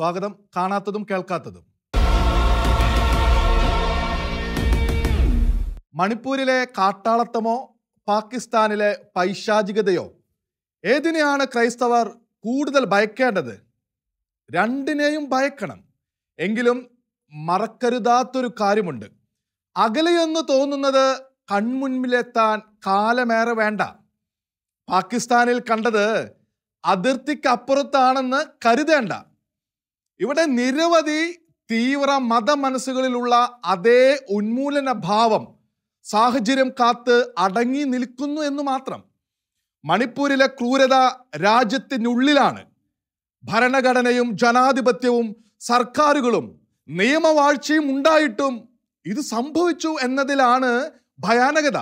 സ്വാഗതം. കാണാത്തതും കേൾക്കാത്തതും. മണിപ്പൂരിലെ കാട്ടാളത്തമോ പാകിസ്ഥാനിലെ പൈശാചികതയോ ഏതിനെയാണ് ക്രൈസ്തവർ കൂടുതൽ ഭയക്കേണ്ടത്? രണ്ടിനെയും ഭയക്കണം. എങ്കിലും മറക്കരുതാത്തൊരു കാര്യമുണ്ട്. അകലെയെന്ന് തോന്നുന്നത് കൺമുൻപിലെത്താൻ കാലമേറെ വേണ്ട. പാകിസ്ഥാനിൽ കണ്ടത് അതിർത്തിക്കപ്പുറത്താണെന്ന് കരുതേണ്ട. ഇവിടെ നിരവധി തീവ്ര മതമനസ്സുകളിലുള്ള അതേ ഉന്മൂലന ഭാവം സാഹചര്യം കാത്ത് അടങ്ങി നിൽക്കുന്നു എന്ന് മാത്രം. മണിപ്പൂരിലെ ക്രൂരത രാജ്യത്തിനുള്ളിലാണ്. ഭരണഘടനയും ജനാധിപത്യവും സർക്കാരുകളും നിയമവാഴ്ചയും ഉണ്ടായിട്ടും ഇത് സംഭവിച്ചു എന്നതിലാണ് ഭയാനകത.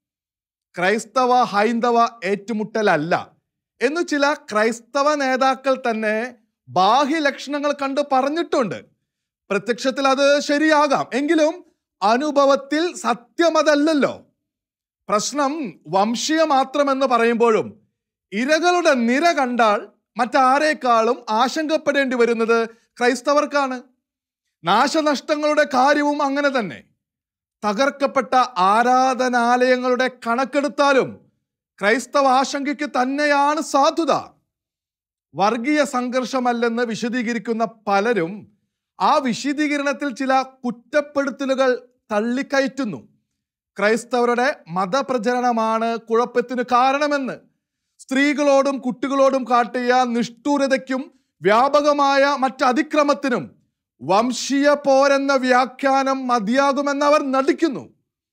ക്രൈസ്തവ ഹൈന്ദവ ഏറ്റുമുട്ടലല്ല എന്ന് ചില ക്രൈസ്തവ നേതാക്കൾ തന്നെ ബാഹ്യലക്ഷണങ്ങൾ കണ്ട് പറഞ്ഞിട്ടുണ്ട്. പ്രത്യക്ഷത്തിൽ അത് ശരിയാകാം, എങ്കിലും അനുഭവത്തിൽ സത്യമതല്ലല്ലോ. പ്രശ്നം വംശീയ മാത്രമെന്ന് പറയുമ്പോഴും ഇരകളുടെ നിര കണ്ടാൽ മറ്റാരേക്കാളും ആശങ്കപ്പെടേണ്ടി വരുന്നത് ക്രൈസ്തവർക്കാണ്. നാശനഷ്ടങ്ങളുടെ കാര്യവും അങ്ങനെ തന്നെ. തകർക്കപ്പെട്ട ആരാധനാലയങ്ങളുടെ കണക്കെടുത്താലും ക്രൈസ്തവ ആശങ്കയ്ക്ക് തന്നെയാണ് സാധുത. വർഗീയ സംഘർഷമല്ലെന്ന് വിശദീകരിക്കുന്ന പലരും ആ വിശദീകരണത്തിൽ ചില കുറ്റപ്പെടുത്തലുകൾ തള്ളിക്കയറ്റുന്നു. ക്രൈസ്തവരുടെ മതപ്രചരണമാണ് കുഴപ്പത്തിന് കാരണമെന്ന്. സ്ത്രീകളോടും കുട്ടികളോടും കാട്ടിയ നിഷ്ഠൂരതയ്ക്കും വ്യാപകമായ മറ്റതിക്രമത്തിനും വംശീയ പോരെന്ന വ്യാഖ്യാനം മതിയാകുമെന്നവർ നടിക്കുന്നു.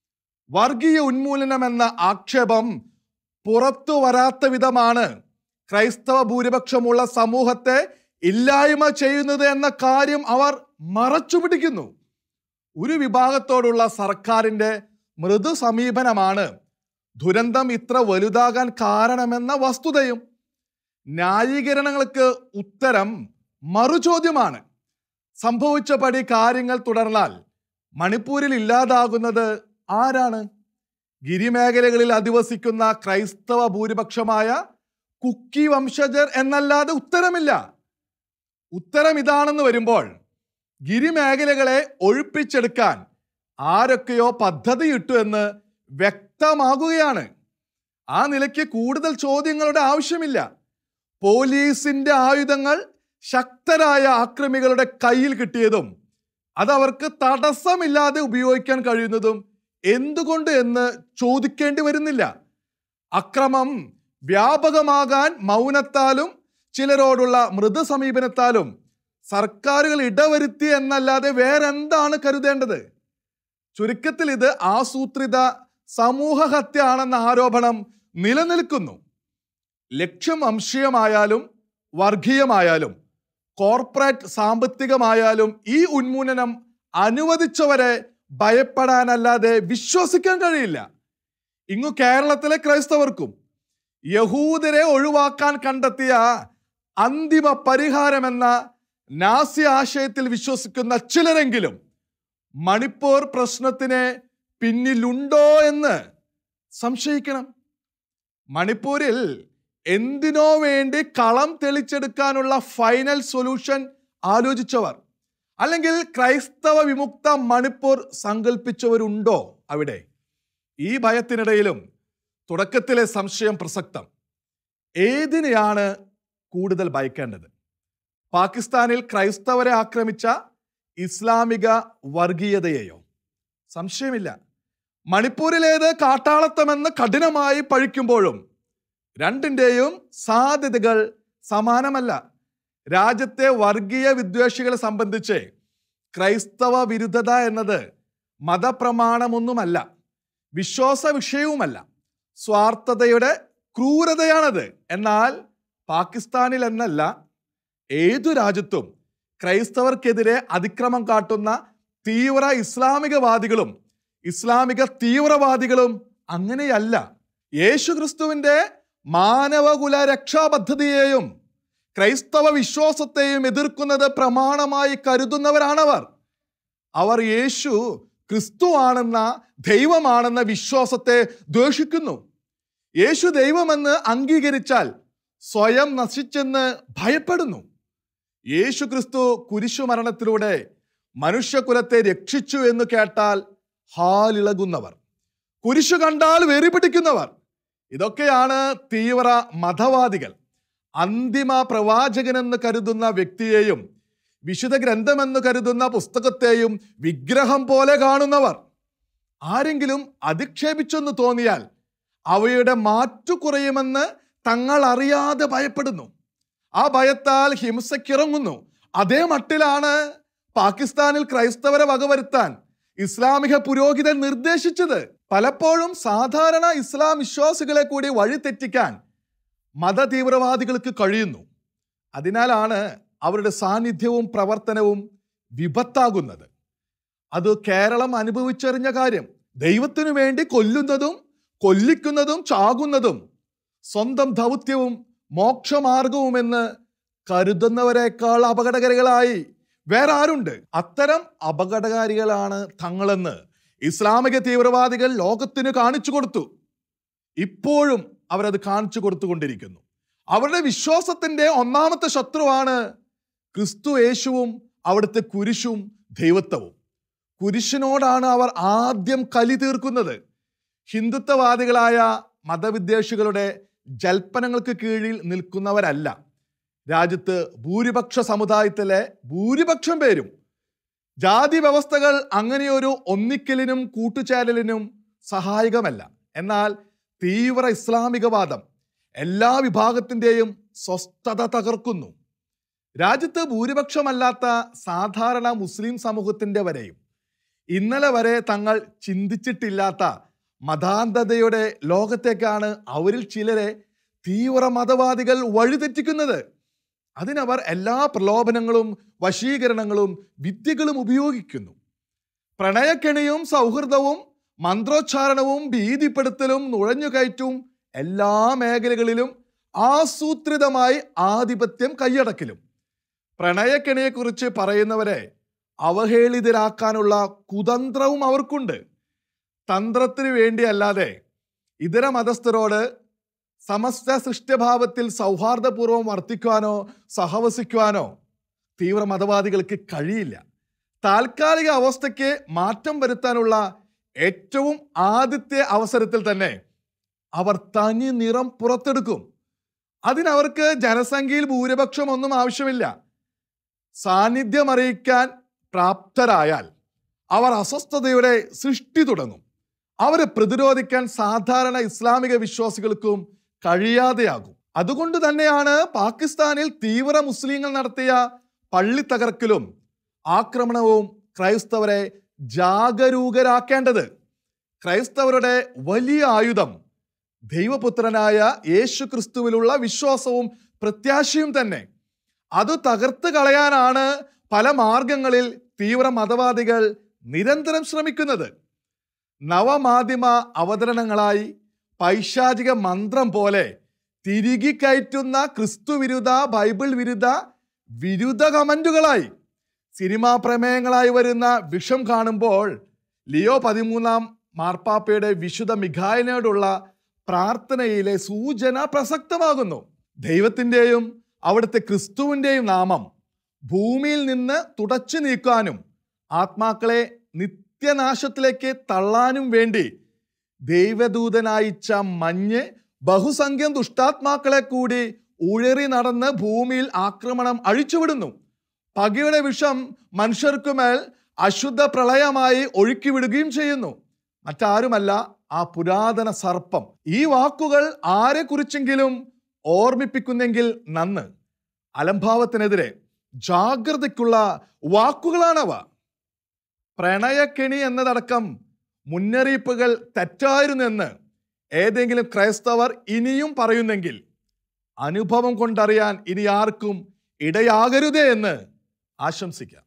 വർഗീയ ഉന്മൂലനം എന്ന ആക്ഷേപം പുറത്തു വരാത്ത വിധമാണ് ക്രൈസ്തവ ഭൂരിപക്ഷമുള്ള സമൂഹത്തെ ഇല്ലായ്മ ചെയ്യുന്നത് എന്ന കാര്യം അവർ മറച്ചുപിടിക്കുന്നു. ഒരു വിഭാഗത്തോടുള്ള സർക്കാരിൻ്റെ മൃദു സമീപനമാണ് ദുരന്തം ഇത്ര വലുതാകാൻ കാരണമെന്ന വസ്തുതയും. ന്യായീകരണങ്ങൾക്ക് ഉത്തരം മറുചോദ്യമാണ്. സംഭവിച്ചപടി കാര്യങ്ങൾ തുടർന്നാൽ മണിപ്പൂരിൽ ഇല്ലാതാകുന്നത് ആരാണ്? ഗിരിമേഖലകളിൽ അധിവസിക്കുന്ന ക്രൈസ്തവ ഭൂരിപക്ഷമായ കുക്കി വംശജർ എന്നല്ലാതെ ഉത്തരമില്ല. ഉത്തരം ഇതാണെന്ന് വരുമ്പോൾ ഗിരിമേഖലകളെ ഒഴിപ്പിച്ചെടുക്കാൻ ആരൊക്കെയോ പദ്ധതിയിട്ടു എന്ന് വ്യക്തമാകുകയാണ്. ആ നിലയ്ക്ക് കൂടുതൽ ചോദ്യങ്ങളുടെ ആവശ്യമില്ല. പോലീസിന്റെ ആയുധങ്ങൾ ശക്തരായ ആക്രമികളുടെ കയ്യിൽ കിട്ടിയതും അതവർക്ക് തടസ്സമില്ലാതെ ഉപയോഗിക്കാൻ കഴിയുന്നതും എന്തുകൊണ്ട് എന്ന് ചോദിക്കേണ്ടി വരുന്നില്ല. അക്രമം വ്യാപകമാകാൻ മൗനത്താലും ചിലരോടുള്ള മൃദു സമീപനത്താലും സർക്കാരുകൾ ഇടവരുത്തി എന്നല്ലാതെ വേറെന്താണ് കരുതേണ്ടത്? ചുരുക്കത്തിൽ ഇത് ആസൂത്രിത സമൂഹ ഹത്യയാണെന്ന ആരോപണം നിലനിൽക്കുന്നു. ലക്ഷ്യം വംശീയമായാലും വർഗീയമായാലും കോർപ്പറേറ്റ് സാമ്പത്തികമായാലും ഈ ഉന്മൂലനം അനുവദിച്ചവരെ ഭയപ്പെടാനല്ലാതെ വിശ്വസിക്കാൻ കഴിയില്ല. ഇങ്ങു കേരളത്തിലെ ക്രൈസ്തവർക്കും യഹൂദരെ ഒഴിവാക്കാൻ കണ്ടെത്തിയ അന്തിമ പരിഹാരമെന്ന നാസി ആശയത്തിൽ വിശ്വസിക്കുന്ന ചിലരെങ്കിലും മണിപ്പൂർ പ്രശ്നത്തിന് പിന്നിലുണ്ടോ എന്ന് സംശയിക്കണം. മണിപ്പൂരിൽ എന്തിനോ വേണ്ടി കളം തെളിച്ചെടുക്കാനുള്ള ഫൈനൽ സൊല്യൂഷൻ ആലോചിച്ചവർ അല്ലെങ്കിൽ ക്രൈസ്തവ വിമുക്ത മണിപ്പൂർ സങ്കല്പിച്ചവരുണ്ടോ അവിടെ? ഈ ഭയത്തിനിടയിലും തുടക്കത്തിലെ സംശയം പ്രസക്തം. ഏതിനെയാണ് കൂടുതൽ ഭയക്കേണ്ടത്? പാകിസ്ഥാനിൽ ക്രൈസ്തവരെ ആക്രമിച്ച ഇസ്ലാമിക വർഗീയതയെയോ? സംശയമില്ല. മണിപ്പൂരിലേത് കാട്ടാളത്തമെന്ന് കഠിനമായി പഴിക്കുമ്പോഴും രണ്ടിൻ്റെയും സാധ്യതകൾ സമാനമല്ല. രാജ്യത്തെ വർഗീയ വിദ്വേഷികളെ സംബന്ധിച്ച് ക്രൈസ്തവ വിരുദ്ധത എന്നത് മതപ്രമാണമൊന്നുമല്ല, വിശ്വാസ വിഷയവുമല്ല, സ്വാർത്ഥതയുടെ ക്രൂരതയാണത്. എന്നാൽ പാകിസ്ഥാനിൽ എന്നല്ല, ഏതു രാജ്യത്തും ക്രൈസ്തവർക്കെതിരെ അതിക്രമം കാട്ടുന്ന തീവ്ര ഇസ്ലാമികവാദികളും ഇസ്ലാമിക തീവ്രവാദികളും അങ്ങനെയല്ല. യേശുക്രിസ്തുവിൻ്റെ മാനവകുല രക്ഷാ പദ്ധതിയെയും ക്രൈസ്തവ വിശ്വാസത്തെയും എതിർക്കുന്നത് പ്രമാണമായി കരുതുന്നവരാണവർ. അവർ യേശു ക്രിസ്തുവാണെന്ന ദൈവമാണെന്ന വിശ്വാസത്തെ ദ്വേഷിക്കുന്നു. യേശു ദൈവമെന്ന് അംഗീകരിച്ചാൽ സ്വയം നശിച്ചെന്ന് ഭയപ്പെടുന്നു. യേശു ക്രിസ്തു കുരിശുമരണത്തിലൂടെ മനുഷ്യകുലത്തെ രക്ഷിച്ചു എന്ന് കേട്ടാൽ ഹാലിളകുന്നവർ, കുരിശു കണ്ടാൽ വെറി പിടിക്കുന്നവർ, ഇതൊക്കെയാണ് തീവ്ര മതവാദികൾ. അന്തിമ പ്രവാചകനെന്ന് കരുതുന്ന വ്യക്തിയെയും വിശുദ്ധ ഗ്രന്ഥമെന്ന് കരുതുന്ന പുസ്തകത്തെയും വിഗ്രഹം പോലെ കാണുന്നവർ. ആരെങ്കിലും അധിക്ഷേപിച്ചെന്ന് തോന്നിയാൽ അവയുടെ മാറ്റു കുറയുമെന്ന് തങ്ങൾ അറിയാതെ ഭയപ്പെടുന്നു. ആ ഭയത്താൽ ഹിംസയ്ക്കിറങ്ങുന്നു. അതേ മട്ടിലാണ് പാകിസ്ഥാനിൽ ക്രൈസ്തവരെ വകവരുത്താൻ ഇസ്ലാമിക പുരോഹിതൻ നിർദ്ദേശിച്ചത്. പലപ്പോഴും സാധാരണ ഇസ്ലാം വിശ്വാസികളെ കൂടി വഴിതെറ്റിക്കാൻ മത തീവ്രവാദികൾക്ക് കഴിയുന്നു. അതിനാലാണ് അവരുടെ സാന്നിധ്യവും പ്രവർത്തനവും വിപത്താകുന്നത്. അത് കേരളം അനുഭവിച്ചറിഞ്ഞ കാര്യം. ദൈവത്തിനു വേണ്ടി കൊല്ലുന്നതും കൊല്ലിക്കുന്നതും ചാകുന്നതും സ്വന്തം ദൗത്യവും മോക്ഷമാർഗവുമെന്ന് കരുതുന്നവരെക്കാൾ അപകടകാരികളായി വേറെ ആരുണ്ട്? അത്തരം അപകടകാരികളാണ് തങ്ങളെന്ന് ഇസ്ലാമിക തീവ്രവാദികൾ ലോകത്തിന് കാണിച്ചു കൊടുത്തു. ഇപ്പോഴും അവരത് കാണിച്ചു കൊടുത്തുകൊണ്ടിരിക്കുന്നു. അവരുടെ വിശ്വാസത്തിന്റെ ഒന്നാമത്തെ ശത്രുവാണ് ക്രിസ്തു യേശുവും അവിടുത്തെ കുരിശും ദൈവത്വവും. കുരിശിനോടാണ് അവർ ആദ്യം കലി തീർക്കുന്നത്. ഹിന്ദുത്വവാദികളായ മതവിദ്വേഷികളുടെ ജൽപ്പനങ്ങൾക്ക് കീഴിൽ നിൽക്കുന്നവരല്ല. രാജ്യത്ത് ഭൂരിപക്ഷ സമുദായത്തിലെ ഭൂരിപക്ഷം പേരും. ജാതി വ്യവസ്ഥകൾ അങ്ങനെയൊരു ഒന്നിക്കലിനും കൂട്ടുചേരലിനും സഹായകമല്ല. എന്നാൽ തീവ്ര ഇസ്ലാമികവാദം എല്ലാ വിഭാഗത്തിൻ്റെയും സ്വസ്ഥത തകർക്കുന്നു. രാജ്യത്ത് ഭൂരിപക്ഷമല്ലാത്ത സാധാരണ മുസ്ലിം സമൂഹത്തിൻ്റെ വരെയും ഇന്നലെ വരെ തങ്ങൾ ചിന്തിച്ചിട്ടില്ലാത്ത മതാന്ധതയുടെ ലോകത്തേക്കാണ് അവരിൽ ചിലരെ തീവ്ര മതവാദികൾ വഴിതെറ്റിക്കുന്നത്. അതിനവർ എല്ലാ പ്രലോഭനങ്ങളും വശീകരണങ്ങളും വിദ്യകളും ഉപയോഗിക്കുന്നു. പ്രണയക്കെണിയും സൗഹൃദവും മന്ത്രോച്ചാരണവും ഭീതിപ്പെടുത്തലും നുഴഞ്ഞുകയറ്റും എല്ലാ മേഖലകളിലും ആസൂത്രിതമായി ആധിപത്യം കൈയടക്കലും. പ്രണയക്കെണിയെക്കുറിച്ച് പറയുന്നവരെ അവഹേളിതരാക്കാനുള്ള കുതന്ത്രവും അവർക്കുണ്ട്. തന്ത്രത്തിന് വേണ്ടിയല്ലാതെ ഇതര മതസ്ഥരോട് സമസ്ത സൃഷ്ടിഭാവത്തിൽ സൗഹാർദ്ദപൂർവ്വം വർത്തിക്കുവാനോ സഹവസിക്കുവാനോ തീവ്ര മതവാദികൾക്ക് കഴിയില്ല. താൽക്കാലിക അവസ്ഥയ്ക്ക് മാറ്റം വരുത്താനുള്ള ഏറ്റവും ആദ്യത്തെ അവസരത്തിൽ തന്നെ അവർ തനി നിറം പുറത്തെടുക്കും. അതിനവർക്ക് ജനസംഖ്യയിൽ ഭൂരിപക്ഷം ഒന്നും ആവശ്യമില്ല. സാന്നിധ്യം അറിയിക്കാൻ പ്രാപ്തരായാൽ അവർ അസ്വസ്ഥതയുടെ സൃഷ്ടി തുടങ്ങും. അവരെ പ്രതിരോധിക്കാൻ സാധാരണ ഇസ്ലാമിക വിശ്വാസികൾക്കും കഴിയാതെയാകും. അതുകൊണ്ട് തന്നെയാണ് പാകിസ്ഥാനിൽ തീവ്ര മുസ്ലിങ്ങൾ നടത്തിയ പള്ളി തകർക്കലും ആക്രമണവും ക്രൈസ്തവരെ ജാഗരൂകരാക്കേണ്ടത്. ക്രൈസ്തവരുടെ വലിയ ആയുധം ദൈവപുത്രനായ യേശു ക്രിസ്തുവിലുള്ള വിശ്വാസവും പ്രത്യാശയും തന്നെ. അത് തകർത്ത് കളയാനാണ് പല മാർഗങ്ങളിൽ തീവ്ര മതവാദികൾ നിരന്തരം ശ്രമിക്കുന്നത്. നവമാധ്യമ അവതരണങ്ങളായി പൈശാചിക മന്ത്രം പോലെ തിരികെ കയറ്റുന്ന ക്രിസ്തു വിരുദ്ധ ബൈബിൾ വിരുദ്ധ കമന്റുകളായി സിനിമാ പ്രമേയങ്ങളായി വരുന്ന വിഷം കാണുമ്പോൾ ലിയോ 13 മാർപ്പാപ്പയുടെ വിശുദ്ധ മിഖായിലിനോടുള്ള പ്രാർത്ഥനയിലെ സൂചന പ്രസക്തമാകുന്നു. ദൈവത്തിൻ്റെയും അവിടുത്തെ ക്രിസ്തുവിൻ്റെയും നാമം ഭൂമിയിൽ നിന്ന് തുടച്ചു നീക്കാനും ആത്മാക്കളെ നിത്യനാശത്തിലേക്ക് തള്ളാനും വേണ്ടി ദൈവദൂതനയച്ച മഞ്ഞ് ബഹുസംഖ്യം ദുഷ്ടാത്മാക്കളെ കൂടി ഉഴറി നടന്ന് ഭൂമിയിൽ ആക്രമണം അഴിച്ചുവിടുന്നു. പകയുടെ വിഷം മനുഷ്യർക്കുമേൽ അശുദ്ധ പ്രളയമായി ഒഴുക്കിവിടുകയും ചെയ്യുന്നു. മറ്റാരുമല്ല, ആ പുരാതന സർപ്പം. ഈ വാക്കുകൾ ആരെ കുറിച്ചെങ്കിലും ഓർമ്മിപ്പിക്കുന്നെങ്കിൽ നന്ന്. അലംഭാവത്തിനെതിരെ ജാഗ്രതയ്ക്കുള്ള വാക്കുകളാണവ. പ്രണയക്കെണി എന്നതടക്കം മുന്നറിയിപ്പുകൾ തെറ്റായിരുന്നെന്ന് ഏതെങ്കിലും ക്രൈസ്തവർ ഇനിയും പറയുന്നെങ്കിൽ അനുഭവം കൊണ്ടറിയാൻ ഇനി ആർക്കും ഇടയാകരുതേ എന്ന് ആശംസിക്കാം.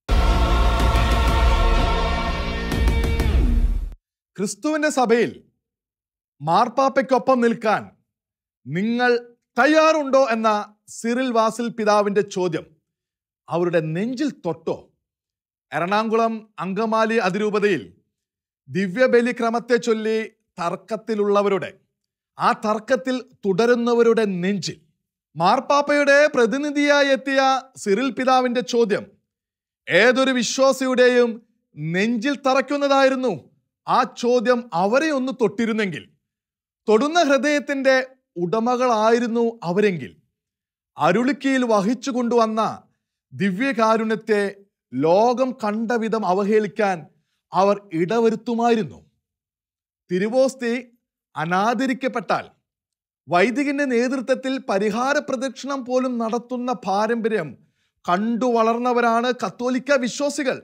ക്രിസ്തുവിന്റെ സഭയിൽ മാർപ്പാപ്പയ്ക്കൊപ്പം നിൽക്കാൻ നിങ്ങൾ തയ്യാറുണ്ടോ എന്ന സിറിൽ വാസിൽ പിതാവിന്റെ ചോദ്യം അവരുടെ നെഞ്ചിൽ തൊട്ടോ? എറണാകുളം അങ്കമാലി അതിരൂപതയിൽ ദിവ്യബലി ക്രമത്തെ ചൊല്ലി തർക്കത്തിലുള്ളവരുടെ, ആ തർക്കത്തിൽ തുടരുന്നവരുടെ നെഞ്ചിൽ മാർപ്പാപ്പയുടെ പ്രതിനിധിയായി എത്തിയ സിറിൽ പിതാവിന്റെ ചോദ്യം ഏതൊരു വിശ്വാസിയുടെയും നെഞ്ചിൽ തറയ്ക്കുന്നതായിരുന്നു. ആ ചോദ്യം അവരെ ഒന്ന് തൊട്ടിരുന്നെങ്കിൽ, തൊടുന്ന ഹൃദയത്തിന്റെ ഉടമകളായിരുന്നു അവരെങ്കിൽ, അരുളിക്കയിൽ വഹിച്ചു കൊണ്ടുവന്ന ദിവ്യകാരുണ്യത്തെ ലോകം കണ്ട വിധം അവഹേളിക്കാൻ അവർ ഇടവരുത്തുമായിരുന്നു. തിരുവോസ്തി അനാദരിക്കപ്പെട്ടാൽ വൈദികന്റെ നേതൃത്വത്തിൽ പരിഹാര പ്രദക്ഷിണം പോലും നടത്തുന്ന പാരമ്പര്യം കണ്ടു വളർന്നവരാണ് കത്തോലിക്ക വിശ്വാസികൾ.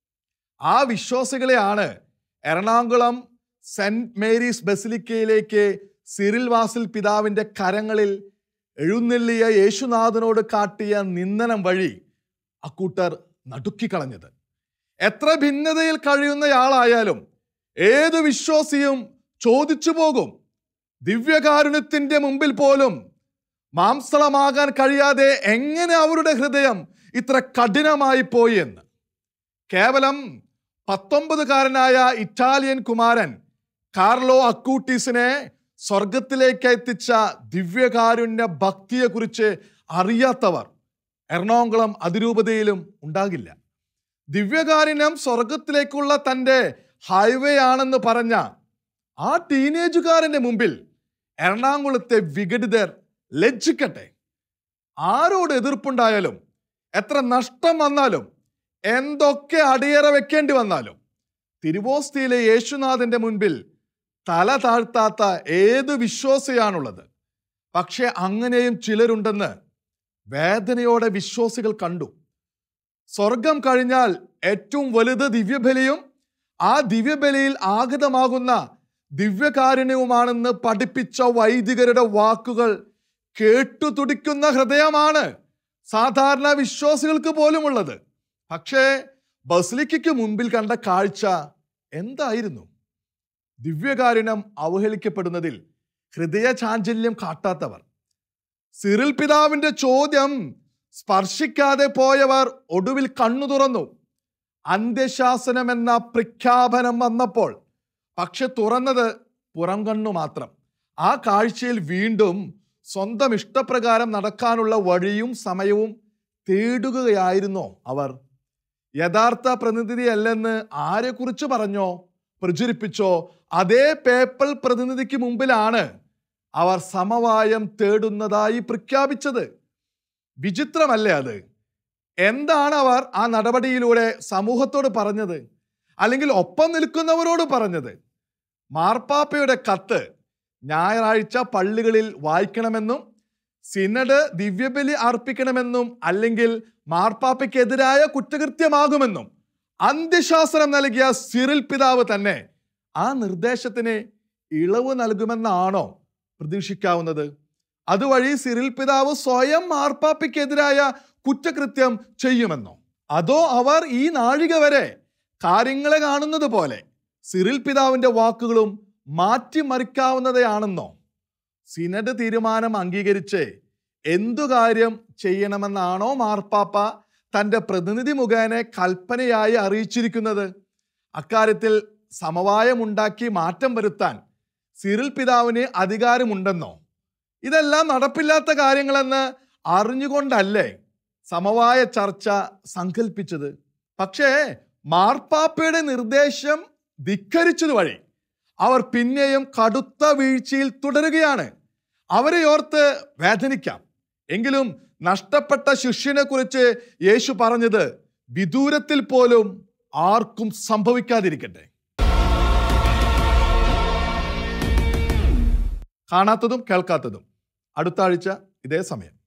ആ വിശ്വാസികളെയാണ് എറണാകുളം സെന്റ് മേരീസ് ബസിലിക്കയിലേക്ക് സിറിൽ വാസിൽ പിതാവിന്റെ കരങ്ങളിൽ എഴുന്നള്ളിയ യേശുനാഥനോട് കാട്ടിയ നിന്ദനം വഴി അക്കൂട്ടർ നടുക്കിക്കളഞ്ഞത്. എത്ര ഭിന്നതയിൽ കഴിയുന്നയാളായാലും ഏത് വിശ്വാസിയും ചോദിച്ചു പോകും, ദിവ്യകാരുണ്യത്തിന്റെ മുമ്പിൽ പോലും മാംസളമാകാൻ കഴിയാതെ എങ്ങനെ അവരുടെ ഹൃദയം ഇത്ര കഠിനമായി പോയി എന്ന്. കേവലം 19കാരനായ ഇറ്റാലിയൻ കുമാരൻ കാർലോ അക്കൂട്ടീസിനെ സ്വർഗത്തിലേക്ക് എത്തിച്ച ദിവ്യകാരുണ്യ ഭക്തിയെക്കുറിച്ച് അറിയാത്തവർ എറണാകുളം അതിരൂപതയിലും ഉണ്ടാകില്ല. ദിവ്യകാരുണ്യം സ്വർഗത്തിലേക്കുള്ള തൻ്റെ ഹൈവേ ആണെന്ന് പറഞ്ഞ ആ ടീനേജുകാരന്റെ മുമ്പിൽ എറണാകുളത്തെ വിഘടിതർ ലജ്ജിക്കട്ടെ. ആരോട് എതിർപ്പുണ്ടായാലും, എത്ര നഷ്ടം വന്നാലും, എന്തൊക്കെ അടിയറ വെക്കേണ്ടി വന്നാലും തിരുവോസ്തിയിലെ യേശുനാഥന്റെ മുൻപിൽ തല താഴ്ത്താത്ത ഏത് വിശ്വാസിയാണുള്ളത്? പക്ഷെ അങ്ങനെയും ചിലരുണ്ടെന്ന് വേദനയോടെ വിശ്വാസികൾ കണ്ടു. സ്വർഗം കഴിഞ്ഞാൽ ഏറ്റവും വലുത് ദിവ്യബലിയും ആ ദിവ്യബലിയിൽ ആഗതമാകുന്ന ദിവ്യകാരുണ്യവുമാണെന്ന് പഠിപ്പിച്ച വൈദികരുടെ വാക്കുകൾ കേട്ടു തുടിക്കുന്ന ഹൃദയമാണ് സാധാരണ വിശ്വാസികൾക്ക് പോലുമുള്ളത്. പക്ഷേ ബസിലിക്കയ്ക്ക് മുമ്പിൽ കണ്ട കാഴ്ച എന്തായിരുന്നു? ദിവ്യകാരുണ്യം അവഹേളിക്കപ്പെടുന്നതിൽ ഹൃദയ ചാഞ്ചല്യം കാട്ടാത്തവർ. സിറിൽ പിതാവിന്റെ ചോദ്യം സ്പർശിക്കാതെ പോയവർ ഒടുവിൽ കണ്ണു തുറന്നു. അന്ത്യശാസനം എന്ന പ്രഖ്യാപനം വന്നപ്പോൾ പക്ഷെ തുറന്നത് പുറം കണ്ണു മാത്രം. ആ കാഴ്ചയിൽ വീണ്ടും സ്വന്തം ഇഷ്ടപ്രകാരം നടക്കാനുള്ള വഴിയും സമയവും തേടുകയായിരുന്നോ അവർ? യഥാർത്ഥ പ്രതിനിധിയല്ലെന്ന് ആരെക്കുറിച്ച് പറഞ്ഞോ പ്രചരിപ്പിച്ചോ അതേ പേപ്പൽ പ്രതിനിധിക്ക് മുമ്പിലാണ് അവർ സമവായം തേടുന്നതായി പ്രഖ്യാപിച്ചത്. വിചിത്രമല്ലേ അത്? എന്താണ് അവർ ആ നടപടിയിലൂടെ സമൂഹത്തോട് പറഞ്ഞത്, അല്ലെങ്കിൽ ഒപ്പം നിൽക്കുന്നവരോട് പറഞ്ഞത്? മാർപ്പാപ്പയുടെ കത്ത് ഞായറാഴ്ച പള്ളികളിൽ വായിക്കണമെന്നും സിനഡ് ദിവ്യബലി അർപ്പിക്കണമെന്നും അല്ലെങ്കിൽ മാർപ്പാപ്പയ്ക്കെതിരായ കുറ്റകൃത്യമാകുമെന്നും അന്ത്യശാസനം നൽകിയ സിറിൽ പിതാവ് തന്നെ ആ നിർദ്ദേശത്തിന് ഇളവ് നൽകുമെന്നാണോ പ്രതീക്ഷിക്കാവുന്നത്? അതുവഴി സിറിൽ പിതാവ് സ്വയം മാർപ്പാപ്പയ്ക്കെതിരായ കുറ്റകൃത്യം ചെയ്യുമെന്നോ? അതോ അവർ ഈ നാഴിക വരെ കാര്യങ്ങളെ കാണുന്നത് പോലെ സിറിൽ പിതാവിന്റെ വാക്കുകളും മാറ്റിമറിക്കാവുന്നതാണെന്നോ? സിനഡ് തീരുമാനം അംഗീകരിച്ച് എന്തു കാര്യം ചെയ്യണമെന്നാണോ മാർപ്പാപ്പ തൻ്റെ പ്രതിനിധി മുഖേന കൽപ്പനയായി അറിയിച്ചിരിക്കുന്നത്? അക്കാര്യത്തിൽ സമവായമുണ്ടാക്കി മാറ്റം വരുത്താൻ സിറിൽ പിതാവിന് അധികാരമുണ്ടെന്നോ? ഇതെല്ലാം നടപ്പില്ലാത്ത കാര്യങ്ങളെന്ന് അറിഞ്ഞുകൊണ്ടല്ലേ സമവായ ചർച്ച സങ്കല്പിച്ചത്? പക്ഷേ മാർപ്പാപ്പയുടെ നിർദ്ദേശം ധിക്കരിച്ചത് വഴി അവർ പിന്നെയും കടുത്ത വീഴ്ചയിൽ തുടരുകയാണ്. അവരെ ഓർത്ത് വേദനിക്കാം. എങ്കിലും നഷ്ടപ്പെട്ട ശിഷ്യനെ കുറിച്ച് യേശു പറഞ്ഞത് വിദൂരത്തിൽ പോലും ആർക്കും സംഭവിക്കാതിരിക്കട്ടെ. കാണാത്തതും കേൾക്കാത്തതും അടുത്ത ആഴ്ച ഇതേ സമയം.